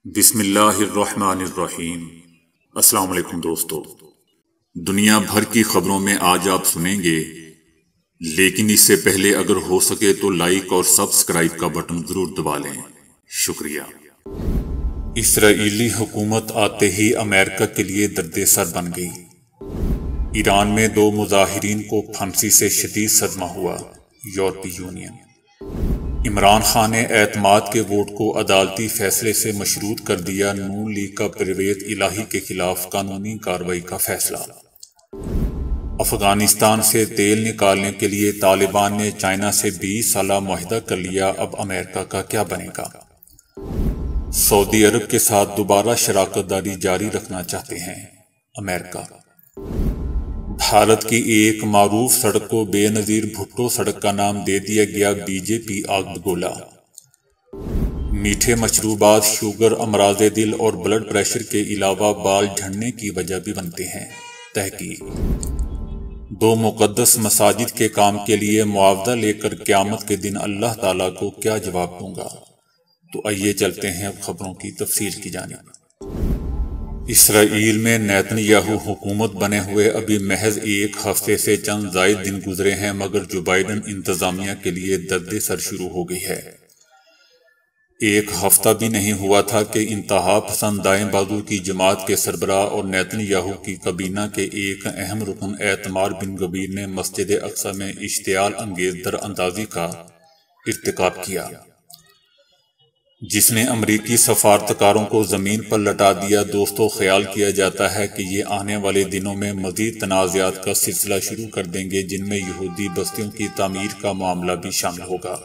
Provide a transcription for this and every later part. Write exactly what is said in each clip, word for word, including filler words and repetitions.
بسم اللہ الرحمن الرحیم۔ السلام علیکم دوستو، دنیا بھر کی خبروں میں آج آپ سنیں گے، لیکن اس سے پہلے اگر ہو سکے تو لائک اور سبسکرائب کا بٹن ضرور دبا لیں، شکریہ۔ اسرائیلی حکومت آتے ہی امریکہ کے لیے درد سر بن گئی۔ ایران میں دو مظاہرین کو پھانسی سے شدید صدمہ ہوا۔ یورپی یونین عمران خان نے اعتماد کے ووٹ کو عدالتی فیصلے سے مشروط کر دیا۔ نون لیگ کا پرویز الہی کے خلاف قانونی کارروائی کا فیصلہ۔ افغانستان سے تیل نکالنے کے لیے طالبان نے چائنا سے بیس سالہ معاہدہ کر لیا، اب امریکہ کا کیا بنے گا؟ سعودی عرب کے ساتھ دوبارہ شراکت داری جاری رکھنا چاہتے ہیں امریکہ۔ بھارت کی ایک معروف سڑک کو بے نظیر بھٹو سڑک کا نام دے دیا گیا، بی جے پی آگ بگولا۔ میٹھے مشروبات شوگر، امراض دل اور بلڈ پریشر کے علاوہ بال جھڑنے کی وجہ بھی بنتے ہیں۔ تحقیق دو مقدس مساجد کے کام کے لیے معاوضہ لے کر قیامت کے دن اللہ تعالیٰ کو کیا جواب دوں گا؟ تو آئیے چلتے ہیں اب خبروں کی تفصیل کی جانب۔ اسرائیل میں نیتن یاہو حکومت بنے ہوئے ابھی محض ایک ہفتے سے چند زائد دن گزرے ہیں، مگر جو بائیڈن انتظامیہ کے لیے درد سر شروع ہو گئی ہے۔ ایک ہفتہ بھی نہیں ہوا تھا کہ انتہا پسند دائیں بازو کی جماعت کے سربراہ اور نیتن یاہو کی کابینہ کے ایک اہم رکن ایتمار بن گویر نے مسجد اقصی میں اشتعال انگیز در اندازی کا ارتکاب کیا، جس نے امریکی سفارتکاروں کو زمین پر لٹا دیا۔ دوستو، خیال کیا جاتا ہے کہ یہ آنے والے دنوں میں مزید تنازعات کا سلسلہ شروع کر دیں گے، جن میں یہودی بستیوں کی تعمیر کا معاملہ بھی شامل ہوگا،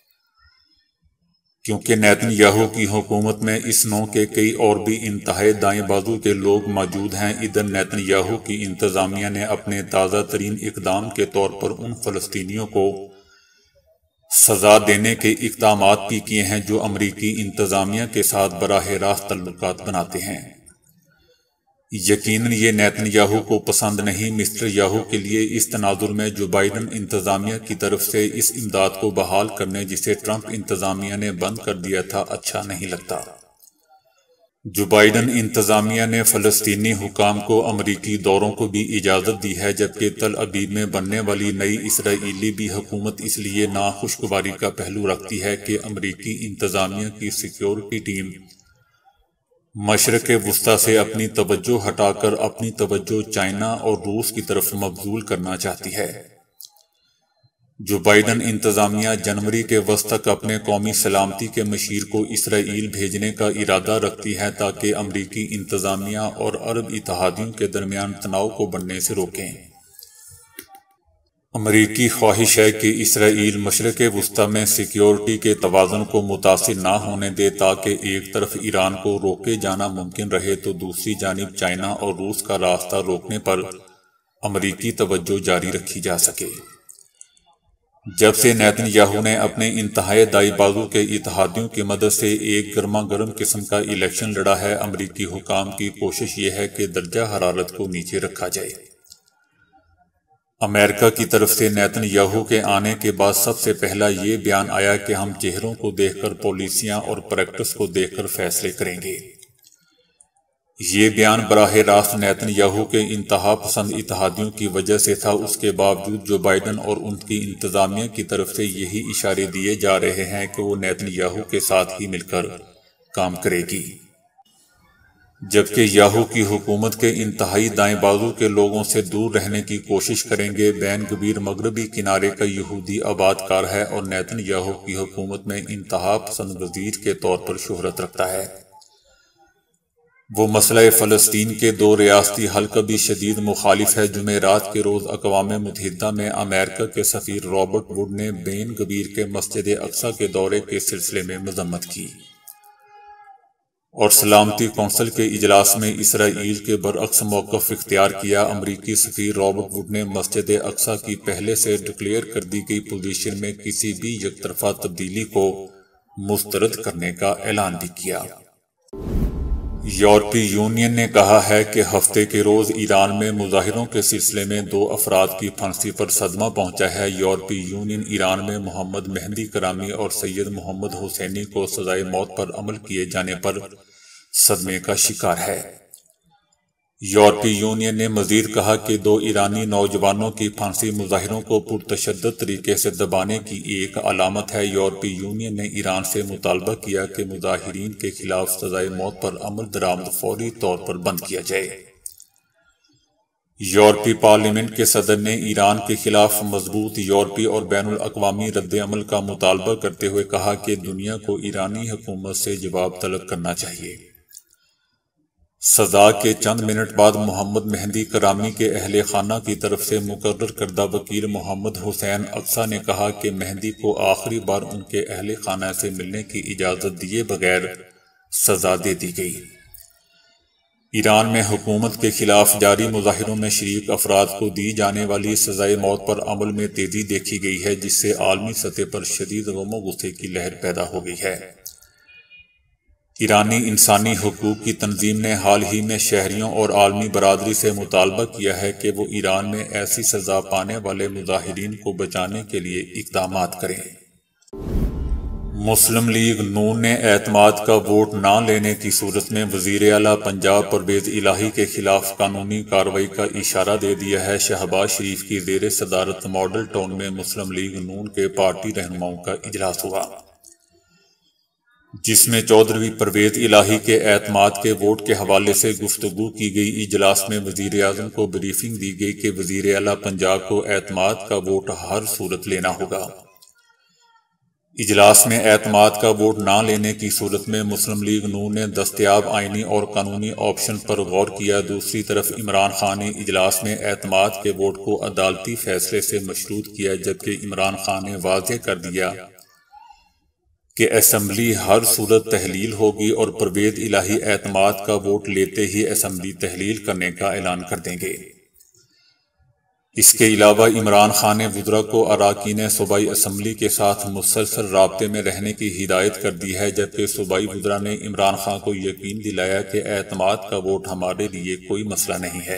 کیونکہ نیتن یاہو کی حکومت میں اس نوع کے کئی اور بھی انتہائی دائیں بازو کے لوگ موجود ہیں۔ ادھر نیتن یاہو کی انتظامیہ نے اپنے تازہ ترین اقدام کے طور پر ان فلسطینیوں کو سزا دینے کے اقدامات بھی کیے ہیں جو امریکی انتظامیہ کے ساتھ براہ راست تعلقات بناتے ہیں۔ یقیناً یہ نیتن یاہو کو پسند نہیں۔ مسٹر یاہو کے لیے اس تناظر میں جو بائیڈن انتظامیہ کی طرف سے اس امداد کو بحال کرنے جسے ٹرمپ انتظامیہ نے بند کر دیا تھا اچھا نہیں لگتا۔ جو بائیڈن انتظامیہ نے فلسطینی حکام کو امریکی دوروں کو بھی اجازت دی ہے، جبکہ تل ابیب میں بننے والی نئی اسرائیلی بھی حکومت اس لیے ناخوشگواری کا پہلو رکھتی ہے کہ امریکی انتظامیہ کی سیکیورٹی ٹیم مشرق وسطی سے اپنی توجہ ہٹا کر اپنی توجہ چائنا اور روس کی طرف مبذول کرنا چاہتی ہے۔ جو بائیڈن انتظامیہ جنوری کے وسط تک اپنے قومی سلامتی کے مشیر کو اسرائیل بھیجنے کا ارادہ رکھتی ہے تاکہ امریکی انتظامیہ اور عرب اتحادیوں کے درمیان تناؤ کو بڑھنے سے روکیں۔ امریکی خواہش ہے کہ اسرائیل مشرق وسطی میں سیکیورٹی کے توازن کو متاثر نہ ہونے دے، تاکہ ایک طرف ایران کو روکے جانا ممکن رہے تو دوسری جانب چائنا اور روس کا راستہ روکنے پر امریکی توجہ جاری رکھی جا سکے۔ جب سے نیتن یاہو نے اپنے انتہائی دائیں بازو کے اتحادیوں کی مدد سے ایک گرما گرم قسم کا الیکشن لڑا ہے، امریکی حکام کی کوشش یہ ہے کہ درجہ حرارت کو نیچے رکھا جائے۔ امریکہ کی طرف سے نیتن یاہو کے آنے کے بعد سب سے پہلا یہ بیان آیا کہ ہم چہروں کو دیکھ کر، پالیسیاں اور پریکٹس کو دیکھ کر فیصلے کریں گے۔ یہ بیان براہ راست نیتن یاہو کے انتہا پسند اتحادیوں کی وجہ سے تھا۔ اس کے باوجود جو بائیڈن اور ان کی انتظامیہ کی طرف سے یہی اشارے دیے جا رہے ہیں کہ وہ نیتن یاہو کے ساتھ ہی مل کر کام کرے گی، جبکہ یاہو کی حکومت کے انتہائی دائیں بازو کے لوگوں سے دور رہنے کی کوشش کریں گے۔ بین گویر مغربی کنارے کا یہودی آباد کار ہے اور نیتن یاہو کی حکومت میں انتہا پسند وزیر کے طور پر شہرت رکھتا ہے۔ وہ مسئلہ فلسطین کے دو ریاستی حل کا بھی شدید مخالف ہے۔ جمعرات کے روز اقوام متحدہ میں امریکہ کے سفیر رابرٹ ووڈ نے بین گویر کے مسجد اقصی کے دورے کے سلسلے میں مذمت کی اور سلامتی کونسل کے اجلاس میں اسرائیل کے برعکس موقف اختیار کیا۔ امریکی سفیر رابرٹ ووڈ نے مسجد اقصی کی پہلے سے ڈکلیئر کر دی گئی پوزیشن میں کسی بھی یک طرفہ تبدیلی کو مسترد کرنے کا اعلان بھی کیا۔ یورپی یونین نے کہا ہے کہ ہفتے کے روز ایران میں مظاہروں کے سلسلے میں دو افراد کی پھانسی پر صدمہ پہنچا ہے۔ یورپی یونین ایران میں محمد مہدی کرامی اور سید محمد حسینی کو سزائے موت پر عمل کیے جانے پر صدمے کا شکار ہے۔ یورپی یونین نے مزید کہا کہ دو ایرانی نوجوانوں کی پھانسی مظاہروں کو پرتشدد طریقے سے دبانے کی ایک علامت ہے۔ یورپی یونین نے ایران سے مطالبہ کیا کہ مظاہرین کے خلاف سزائے موت پر عمل درآمد فوری طور پر بند کیا جائے۔ یورپی پارلیمنٹ کے صدر نے ایران کے خلاف مضبوط یورپی اور بین الاقوامی رد عمل کا مطالبہ کرتے ہوئے کہا کہ دنیا کو ایرانی حکومت سے جواب طلب کرنا چاہیے۔ سزا کے چند منٹ بعد محمد مہدی کرامی کے اہل خانہ کی طرف سے مقرر کردہ وکیل محمد حسین اقصیٰ نے کہا کہ مہدی کو آخری بار ان کے اہل خانہ سے ملنے کی اجازت دیے بغیر سزا دے دی گئی۔ ایران میں حکومت کے خلاف جاری مظاہروں میں شریک افراد کو دی جانے والی سزائے موت پر عمل میں تیزی دیکھی گئی ہے، جس سے عالمی سطح پر شدید غم و غصے کی لہر پیدا ہو گئی ہے۔ ایرانی انسانی حقوق کی تنظیم نے حال ہی میں شہریوں اور عالمی برادری سے مطالبہ کیا ہے کہ وہ ایران میں ایسی سزا پانے والے مظاہرین کو بچانے کے لیے اقدامات کریں۔ مسلم لیگ نون نے اعتماد کا ووٹ نہ لینے کی صورت میں وزیر اعلیٰ پنجاب پرویز الہی کے خلاف قانونی کارروائی کا اشارہ دے دیا ہے۔ شہباز شریف کی زیر صدارت ماڈل ٹاؤن میں مسلم لیگ نون کے پارٹی رہنماؤں کا اجلاس ہوا، جس میں چودھری پرویز الہی کے اعتماد کے ووٹ کے حوالے سے گفتگو کی گئی۔ اجلاس میں وزیر اعظم کو بریفنگ دی گئی کہ وزیر اعلیٰ پنجاب کو اعتماد کا ووٹ ہر صورت لینا ہوگا۔ اجلاس میں اعتماد کا ووٹ نہ لینے کی صورت میں مسلم لیگ نون نے دستیاب آئینی اور قانونی آپشن پر غور کیا۔ دوسری طرف عمران خان نے اجلاس میں اعتماد کے ووٹ کو عدالتی فیصلے سے مشروط کیا، جبکہ عمران خان نے واضح کر دیا کہ اسمبلی ہر صورت تحلیل ہوگی اور پرویز الہی اعتماد کا ووٹ لیتے ہی اسمبلی تحلیل کرنے کا اعلان کر دیں گے۔ اس کے علاوہ عمران خان نے وزراء کو اراکین صوبائی اسمبلی کے ساتھ مسلسل رابطے میں رہنے کی ہدایت کر دی ہے، جبکہ صوبائی وزراء نے عمران خان کو یقین دلایا کہ اعتماد کا ووٹ ہمارے لیے کوئی مسئلہ نہیں ہے۔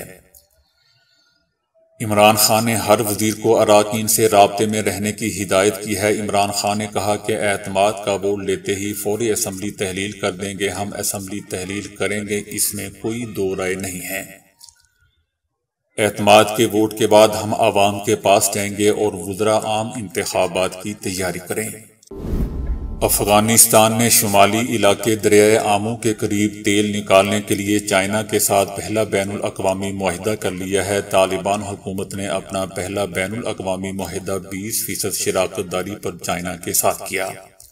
عمران خان نے ہر وزیر کو اراکین سے رابطے میں رہنے کی ہدایت کی ہے۔ عمران خان نے کہا کہ اعتماد کا ووٹ لیتے ہی فوری اسمبلی تحلیل کر دیں گے۔ ہم اسمبلی تحلیل کریں گے، اس میں کوئی دو رائے نہیں ہے۔ اعتماد کے ووٹ کے بعد ہم عوام کے پاس جائیں گے اور وزراء عام انتخابات کی تیاری کریں۔ افغانستان نے شمالی علاقے دریائے آمو کے قریب تیل نکالنے کے لیے چائنا کے ساتھ پہلا بین الاقوامی معاہدہ کر لیا ہے۔ طالبان حکومت نے اپنا پہلا بین الاقوامی معاہدہ بیس فیصد شراکت داری پر چائنا کے ساتھ کیا۔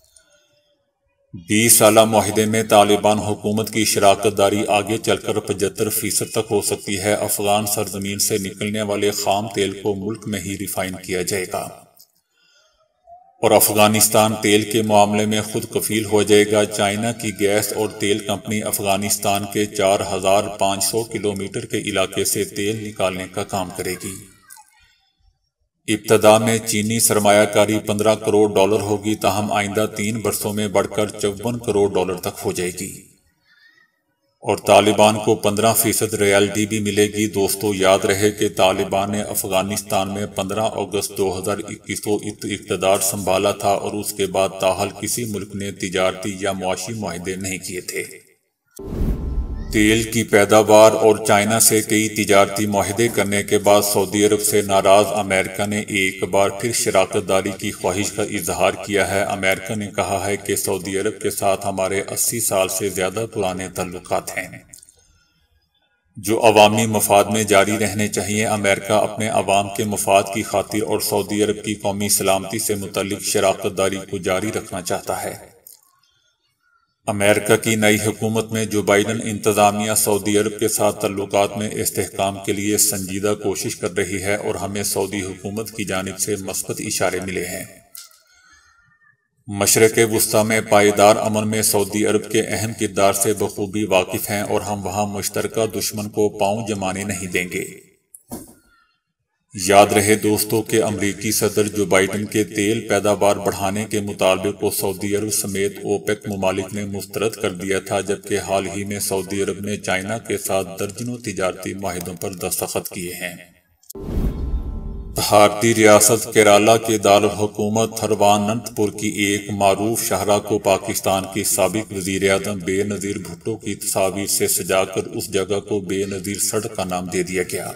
بیس سالہ معاہدے میں طالبان حکومت کی شراکت داری آگے چل کر پچہتر فیصد تک ہو سکتی ہے۔ افغان سرزمین سے نکلنے والے خام تیل کو ملک میں ہی ریفائن کیا جائے گا اور افغانستان تیل کے معاملے میں خود کفیل ہو جائے گا۔ چائنا کی گیس اور تیل کمپنی افغانستان کے چار ہزار پانچ سو کلومیٹر کے علاقے سے تیل نکالنے کا کام کرے گی۔ ابتدا میں چینی سرمایہ کاری پندرہ کروڑ ڈالر ہوگی، تاہم آئندہ تین برسوں میں بڑھ کر چون کروڑ ڈالر تک ہو جائے گی اور طالبان کو پندرہ فیصد رائلٹی بھی ملے گی۔ دوستو، یاد رہے کہ طالبان نے افغانستان میں پندرہ اگست دو ہزار اکیس کو اقتدار سنبھالا تھا اور اس کے بعد تاحال کسی ملک نے تجارتی یا معاشی معاہدے نہیں کیے تھے۔ تیل کی پیداوار اور چائنا سے کئی تجارتی معاہدے کرنے کے بعد سعودی عرب سے ناراض امریکہ نے ایک بار پھر شراکت داری کی خواہش کا اظہار کیا ہے۔ امریکہ نے کہا ہے کہ سعودی عرب کے ساتھ ہمارے اسی سال سے زیادہ پرانے تعلقات ہیں جو عوامی مفاد میں جاری رہنے چاہیے۔ امریکہ اپنے عوام کے مفاد کی خاطر اور سعودی عرب کی قومی سلامتی سے متعلق شراکت داری کو جاری رکھنا چاہتا ہے۔ امریکہ کی نئی حکومت میں جو بائیڈن انتظامیہ سعودی عرب کے ساتھ تعلقات میں استحکام کے لیے سنجیدہ کوشش کر رہی ہے اور ہمیں سعودی حکومت کی جانب سے مثبت اشارے ملے ہیں۔ مشرق وسطیٰ میں پائیدار امن میں سعودی عرب کے اہم کردار سے بخوبی واقف ہیں اور ہم وہاں مشترکہ دشمن کو پاؤں جمانے نہیں دیں گے۔ یاد رہے دوستو کہ امریکی صدر جو بائیڈن کے تیل پیداوار بڑھانے کے مطالبے کو سعودی عرب سمیت اوپیک ممالک نے مسترد کر دیا تھا، جبکہ حال ہی میں سعودی عرب نے چائنا کے ساتھ درجنوں تجارتی معاہدوں پر دستخط کیے ہیں۔ بھارتی ریاست کیرالہ کے دارالحکومت تھرواننت پور کی ایک معروف شاہراہ کو پاکستان کے سابق وزیر اعظم بے نظیر بھٹو کی تصاویر سے سجا کر اس جگہ کو بے نظیر سڑک کا نام دے دیا گیا۔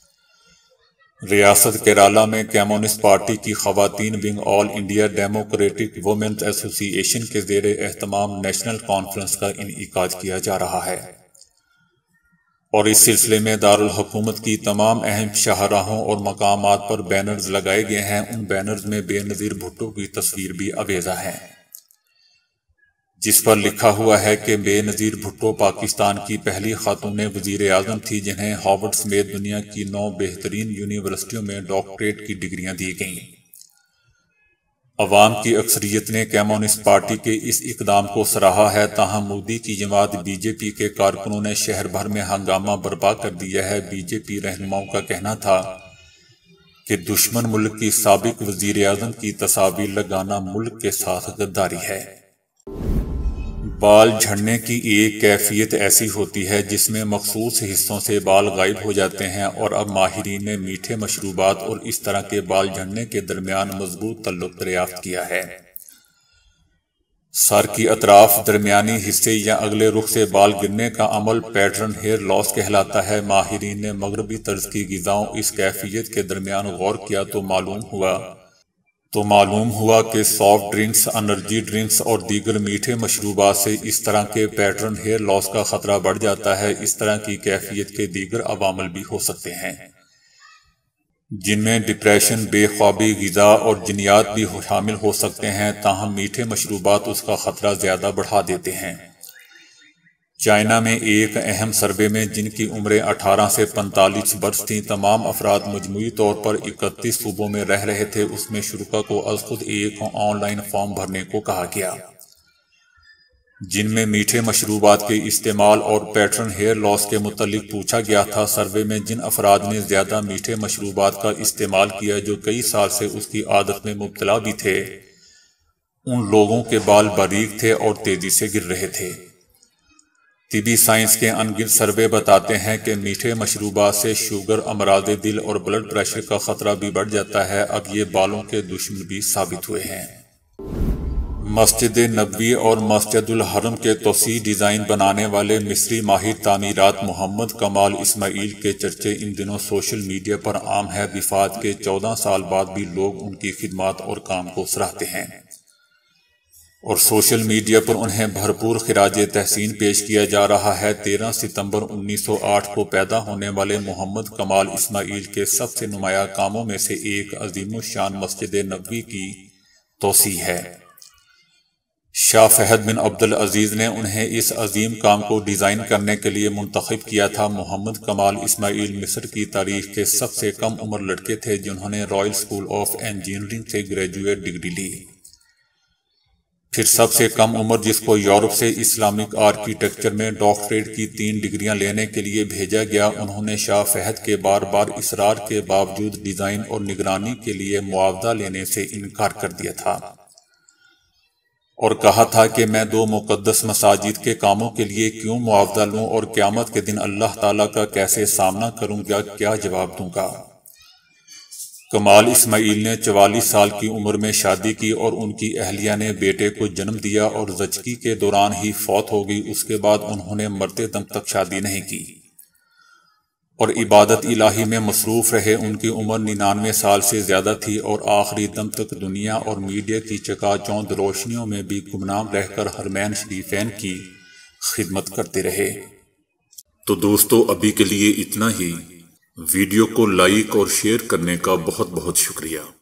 ریاست کیرالہ میں کمیونسٹ پارٹی کی خواتین wing all India democratic women's association کے زیر اہتمام نیشنل کانفرنس کا انعقاد کیا جا رہا ہے، اور اس سلسلے میں دارالحکومت کی تمام اہم شاہراہوں اور مقامات پر بینرز لگائے گئے ہیں۔ ان بینرز میں بے نظیر بھٹو کی تصویر بھی آویزاں ہے، جس پر لکھا ہوا ہے کہ بے نظیر بھٹو پاکستان کی پہلی خاتون وزیر اعظم تھی جنہیں ہارورڈ سمیت دنیا کی نو بہترین یونیورسٹیوں میں ڈاکٹریٹ کی ڈگریاں دی گئیں۔ عوام کی اکثریت نے کمیونسٹ پارٹی کے اس اقدام کو سراہا ہے، تاہم مودی کی جماعت بی جے پی کے کارکنوں نے شہر بھر میں ہنگامہ برپا کر دیا ہے۔ بی جے پی رہنماؤں کا کہنا تھا کہ دشمن ملک کی سابق وزیر اعظم کی تصاویر لگانا ملک کے ساتھ غداری ہے۔ بال جھڑنے کی ایک کیفیت ایسی ہوتی ہے جس میں مخصوص حصوں سے بال غائب ہو جاتے ہیں، اور اب ماہرین نے میٹھے مشروبات اور اس طرح کے بال جھڑنے کے درمیان مضبوط تعلق دریافت کیا ہے۔ سر کی اطراف، درمیانی حصے یا اگلے رخ سے بال گرنے کا عمل پیٹرن ہیئر لاس کہلاتا ہے۔ ماہرین نے مغربی طرز کی غذاؤں اس کیفیت کے درمیان غور کیا تو معلوم ہوا تو معلوم ہوا کہ سافٹ ڈرنکس، انرجی ڈرنکس اور دیگر میٹھے مشروبات سے اس طرح کے پیٹرن ہیئر لاس کا خطرہ بڑھ جاتا ہے۔ اس طرح کی کیفیت کے دیگر عوامل بھی ہو سکتے ہیں، جن میں ڈپریشن، بے خوابی، غذا اور جنیات بھی شامل ہو سکتے ہیں، تاہم میٹھے مشروبات اس کا خطرہ زیادہ بڑھا دیتے ہیں۔ چائنا میں ایک اہم سروے میں، جن کی عمریں اٹھارہ سے پینتالیس برس تھیں، تمام افراد مجموعی طور پر اکتیس صوبوں میں رہ رہے تھے۔ اس میں شرکا کو از خود ایک آن لائن فارم بھرنے کو کہا گیا، جن میں میٹھے مشروبات کے استعمال اور پیٹرن ہیئر لاس کے متعلق پوچھا گیا تھا۔ سروے میں جن افراد نے زیادہ میٹھے مشروبات کا استعمال کیا، جو کئی سال سے اس کی عادت میں مبتلا بھی تھے، ان لوگوں کے بال باریک تھے اور تیزی سے گر رہے تھے۔ طبی سائنس کے ان گرد سروے بتاتے ہیں کہ میٹھے مشروبات سے شوگر، امراض دل اور بلڈ پریشر کا خطرہ بھی بڑھ جاتا ہے۔ اب یہ بالوں کے دشمن بھی ثابت ہوئے ہیں۔ مسجد نبوی اور مسجد الحرم کے توسیع ڈیزائن بنانے والے مصری ماہر تعمیرات محمد کمال اسماعیل کے چرچے ان دنوں سوشل میڈیا پر عام ہے۔ وفات کے چودہ سال بعد بھی لوگ ان کی خدمات اور کام کو سراہتے ہیں، اور سوشل میڈیا پر انہیں بھرپور خراج تحسین پیش کیا جا رہا ہے۔ تیرہ ستمبر انیس سو آٹھ کو پیدا ہونے والے محمد کمال اسماعیل کے سب سے نمایاں کاموں میں سے ایک عظیم الشان مسجد نبوی کی توسیع ہے۔ شاہ فہد بن عبدالعزیز نے انہیں اس عظیم کام کو ڈیزائن کرنے کے لیے منتخب کیا تھا۔ محمد کمال اسماعیل مصر کی تاریخ کے سب سے کم عمر لڑکے تھے جنہوں نے رائل اسکول آف انجینئرنگ سے گریجویٹ ڈگری لی۔ پھر سب سے کم عمر جس کو یورپ سے اسلامک آرکیٹیکچر میں ڈاکٹریٹ کی تین ڈگریاں لینے کے لیے بھیجا گیا۔ انہوں نے شاہ فہد کے بار بار اصرار کے باوجود ڈیزائن اور نگرانی کے لیے معاوضہ لینے سے انکار کر دیا تھا، اور کہا تھا کہ میں دو مقدس مساجد کے کاموں کے لیے کیوں معاوضہ لوں، اور قیامت کے دن اللہ تعالیٰ کا کیسے سامنا کروں گا، کیا جواب دوں گا۔ کمال اسماعیل نے چوالیس سال کی عمر میں شادی کی اور ان کی اہلیہ نے بیٹے کو جنم دیا اور زچگی کے دوران ہی فوت ہو گئی۔ اس کے بعد انہوں نے مرتے دم تک شادی نہیں کی اور عبادت الہی میں مصروف رہے۔ ان کی عمر ننانوے سال سے زیادہ تھی اور آخری دم تک دنیا اور میڈیا کی چکا چوندھ روشنیوں میں بھی گمنام رہ کر حرمین شریفین کی خدمت کرتے رہے۔ تو دوستو، ابھی کے لیے اتنا ہی۔ ویڈیو کو لائک اور شیئر کرنے کا بہت بہت شکریہ۔